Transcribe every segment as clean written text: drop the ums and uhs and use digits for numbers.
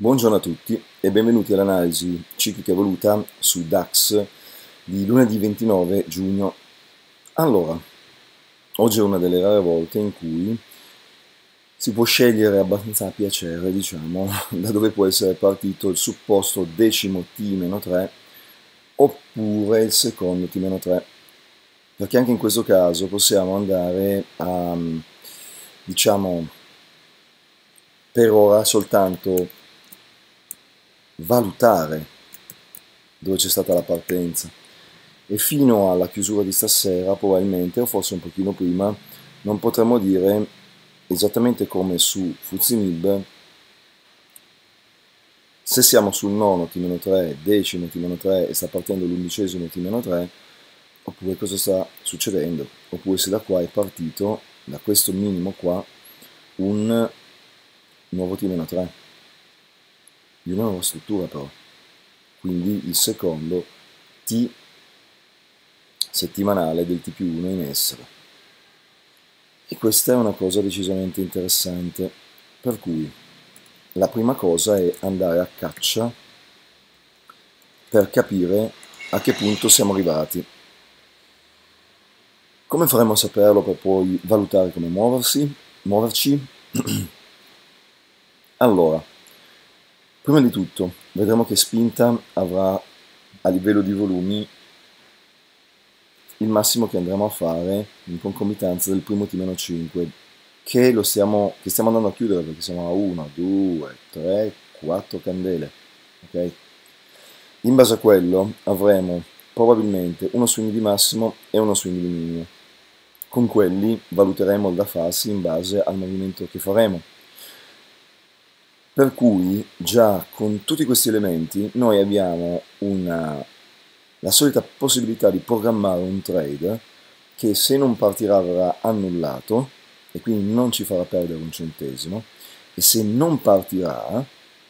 Buongiorno a tutti e benvenuti all'analisi ciclica evoluta su DAX di lunedì 29 giugno. Allora, oggi è una delle rare volte in cui si può scegliere abbastanza a piacere, diciamo, da dove può essere partito il supposto decimo T-3 oppure il secondo T-3, perché anche in questo caso possiamo andare a, diciamo, per ora soltanto valutare dove c'è stata la partenza e fino alla chiusura di stasera probabilmente, o forse un pochino prima, non potremo dire esattamente come su FTSE se siamo sul nono T-3, decimo T-3 e sta partendo l'undicesimo T-3, oppure cosa sta succedendo, oppure se da qua è partito, da questo minimo qua, un nuovo T-3 di una nuova struttura però, quindi il secondo T settimanale del T più 1 in essere. E questa è una cosa decisamente interessante, per cui la prima cosa è andare a caccia per capire a che punto siamo arrivati. Come faremo a saperlo per poi valutare come muoverci? Allora, prima di tutto, vedremo che spinta avrà a livello di volumi il massimo che andremo a fare in concomitanza del primo T-5 che stiamo andando a chiudere perché siamo a 1, 2, 3, 4 candele, ok? In base a quello avremo probabilmente uno swing di massimo e uno swing di minimo. Con quelli valuteremo il da farsi in base al movimento che faremo. Per cui già con tutti questi elementi noi abbiamo la solita possibilità di programmare un trade che se non partirà verrà annullato e quindi non ci farà perdere un centesimo, e se non partirà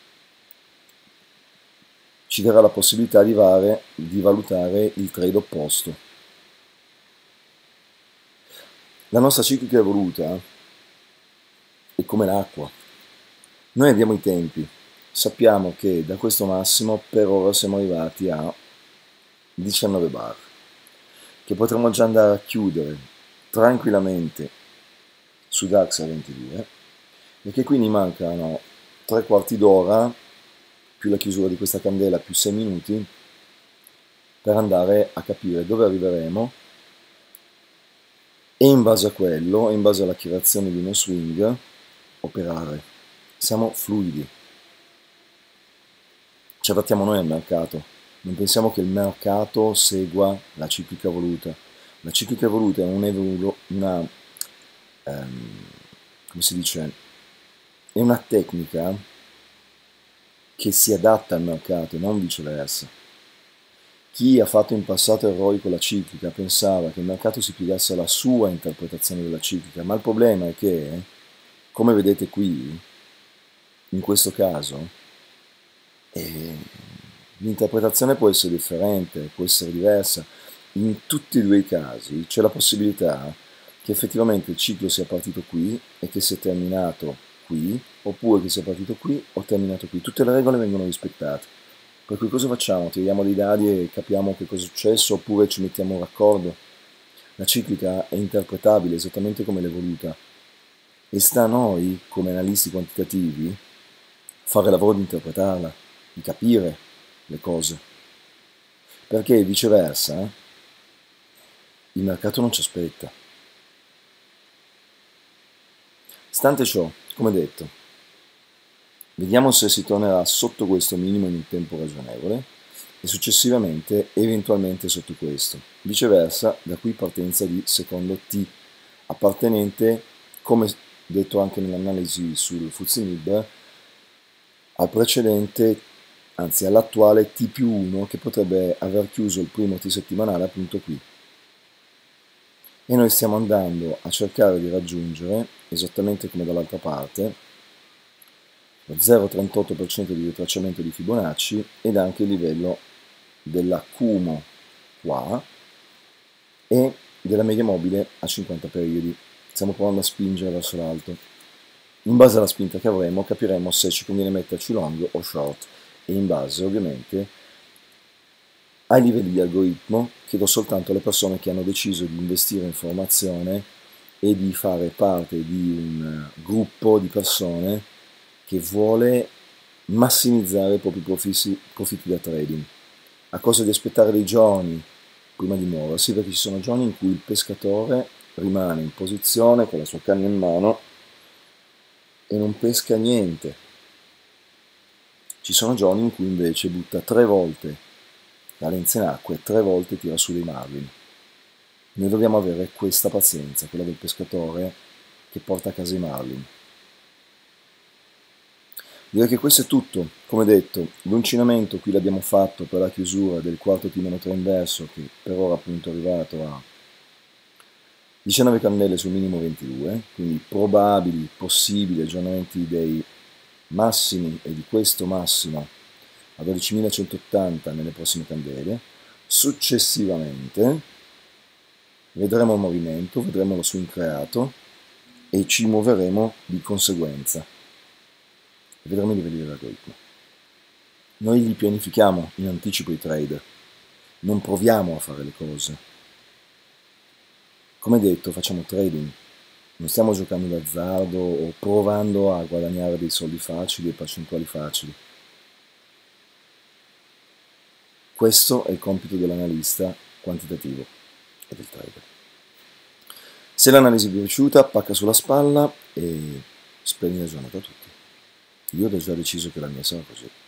ci darà la possibilità di valutare il trade opposto. La nostra ciclica evoluta è come l'acqua. Noi abbiamo i tempi, sappiamo che da questo massimo per ora siamo arrivati a 19 bar, che potremo già andare a chiudere tranquillamente su DAX a 22 e che quindi mancano 3/4 d'ora più la chiusura di questa candela più 6 minuti per andare a capire dove arriveremo e in base a quello, in base alla creazione di uno swing, operare. Siamo fluidi, ci adattiamo noi al mercato, non pensiamo che il mercato segua la ciclica evoluta. La ciclica evoluta è come si dice, è una tecnica che si adatta al mercato e non viceversa. Chi ha fatto in passato errori con la ciclica pensava che il mercato si piegasse alla sua interpretazione della ciclica, ma il problema è che, come vedete qui, in questo caso, l'interpretazione può essere differente, può essere diversa. In tutti e due i casi c'è la possibilità che effettivamente il ciclo sia partito qui e che sia terminato qui, oppure che sia partito qui o terminato qui. Tutte le regole vengono rispettate. Per cui cosa facciamo? Tiriamo dei dadi e capiamo che cosa è successo, oppure ci mettiamo d'accordo? La ciclica è interpretabile esattamente come l'evoluta e sta a noi, come analisti quantitativi, fare il lavoro di interpretarla, di capire le cose. Perché viceversa, il mercato non ci aspetta. Stante ciò, come detto, vediamo se si tornerà sotto questo minimo in un tempo ragionevole e successivamente eventualmente sotto questo. Viceversa, da qui partenza di secondo T, appartenente, come detto anche nell'analisi sul FTSE al precedente, anzi all'attuale T più 1 che potrebbe aver chiuso il primo T settimanale appunto qui. E noi stiamo andando a cercare di raggiungere, esattamente come dall'altra parte, lo 0,38% di ritracciamento di Fibonacci ed anche il livello dell'accumulo qua e della media mobile a 50 periodi. Stiamo provando a spingere verso l'alto. In base alla spinta che avremo capiremo se ci conviene metterci long o short, e in base ovviamente ai livelli di algoritmo chiedo soltanto alle persone che hanno deciso di investire in formazione e di fare parte di un gruppo di persone che vuole massimizzare i propri profitti da trading, a cosa di aspettare dei giorni prima di muoversi, perché ci sono giorni in cui il pescatore rimane in posizione con la sua canna in mano e non pesca niente. Ci sono giorni in cui invece butta 3 volte la lenza in acqua e 3 volte tira su dei marlin. Noi dobbiamo avere questa pazienza, quella del pescatore che porta a casa i marlin. Direi che questo è tutto. Come detto, l'uncinamento qui l'abbiamo fatto per la chiusura del quarto T-3 inverso, che per ora appunto è arrivato a 19 candele sul minimo 22, quindi probabili, possibili aggiornamenti dei massimi e di questo massimo a 12.180 nelle prossime candele. Successivamente vedremo il movimento, vedremo lo swing creato e ci muoveremo di conseguenza. Vedremo i livelli dell'algoritmo. Noi li pianifichiamo in anticipo i trade, non proviamo a fare le cose. Come detto, facciamo trading, non stiamo giocando d'azzardo o provando a guadagnare dei soldi facili e percentuali facili. Questo è il compito dell'analista quantitativo e del trader. Se l'analisi vi è piaciuta, pacca sulla spalla e splendida giornata a tutti. Io ho già deciso che la mia sarà così.